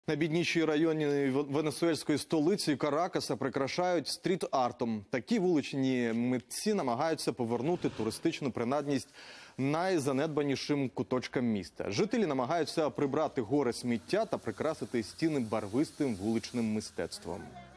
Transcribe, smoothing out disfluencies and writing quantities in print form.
Найбідніші райони венесуельської столиці Каракаса прикрашають стріт-артом. Такі вуличні митці намагаються повернути туристичну принадність найзанедбанішим куточкам міста. Жителі намагаються прибрати гори сміття та прикрасити стіни барвистим вуличним мистецтвом.